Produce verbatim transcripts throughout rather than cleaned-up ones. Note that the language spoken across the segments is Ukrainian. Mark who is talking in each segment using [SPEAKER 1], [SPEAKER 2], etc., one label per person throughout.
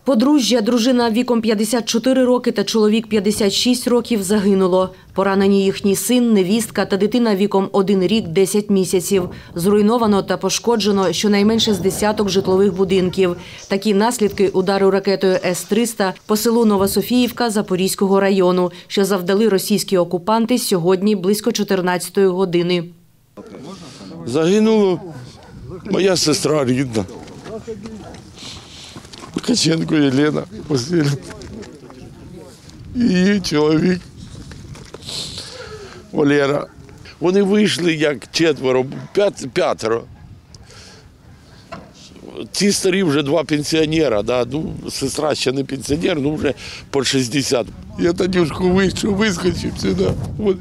[SPEAKER 1] Подружжя, дружина віком п'ятдесят чотири роки та чоловік п'ятдесят шість років загинуло. Поранені їхній син, невістка та дитина віком один рік десять місяців. Зруйновано та пошкоджено щонайменше з десяток житлових будинків. Такі наслідки удару ракетою С триста по селу Новософіївка Запорізького району, що завдали російські окупанти сьогодні близько чотирнадцятої години.
[SPEAKER 2] Загинула моя сестра рідна. Ткаченко Єлена Васильівна. Її чоловік Валера. Вони вийшли як четверо, п'ят, п'ятеро. Ці старі вже два пенсіонера, да? Ну, сестра ще не пенсіонер, ну вже по шістдесят. Я Танюшку вийшов, вискочив сюди. Вони,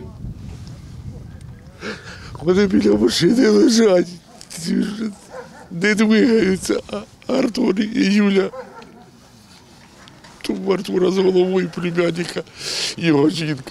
[SPEAKER 2] вони біля машини лежать, не двигаються, а Артур і Юля. Тут Артура з головою племянника, його жінка.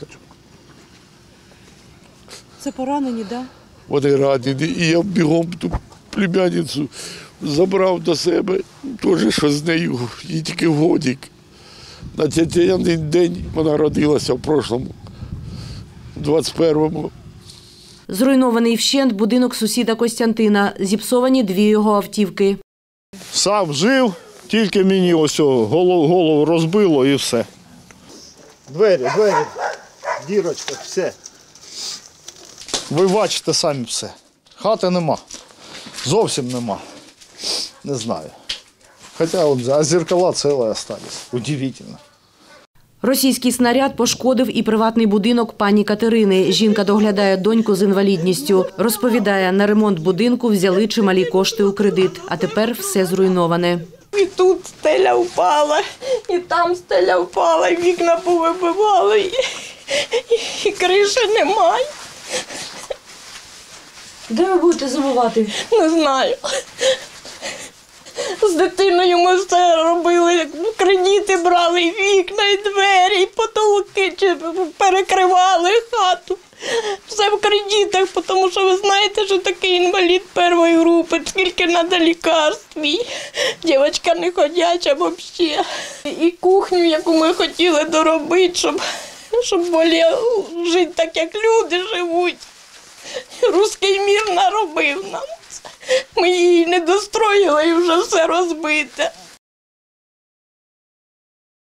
[SPEAKER 1] Це поранені, так?
[SPEAKER 2] Вони ранені, і я бігом ту племянницю забрав до себе, теж що з нею, їй тільки годик. На цей день вона родилася в прошлому, двадцять першому.
[SPEAKER 1] Зруйнований вщент будинок сусіда Костянтина. Зіпсовані дві його автівки.
[SPEAKER 3] Сам жив, тільки мені ось голову, голову розбило і все.
[SPEAKER 4] Двері, двері, дірочка, все.
[SPEAKER 3] Ви бачите самі все. Хати нема. Зовсім нема. Не знаю. Хоча от, а зеркала цілі залишились. Удивительно.
[SPEAKER 1] Російський снаряд пошкодив і приватний будинок пані Катерини. Жінка доглядає доньку з інвалідністю. Розповідає, на ремонт будинку взяли чималі кошти у кредит, а тепер все зруйноване.
[SPEAKER 5] І тут стеля впала, і там стеля впала, і вікна повибивали, і, і, і криші немає.
[SPEAKER 1] Де ви будете зимувати?
[SPEAKER 5] Не знаю. З дитиною ми все робили, кредити брали, і вікна, і двері, і потолки, чи перекривали хату. Все в кредитах, тому що ви знаєте, що такий інвалід першої групи, скільки треба лікарств, і дівчинка не ходяча взагалі. І кухню, яку ми хотіли доробити, щоб, щоб жити так, як люди живуть. Руський мір наробив нам. Ми її не достроїли і вже все розбите.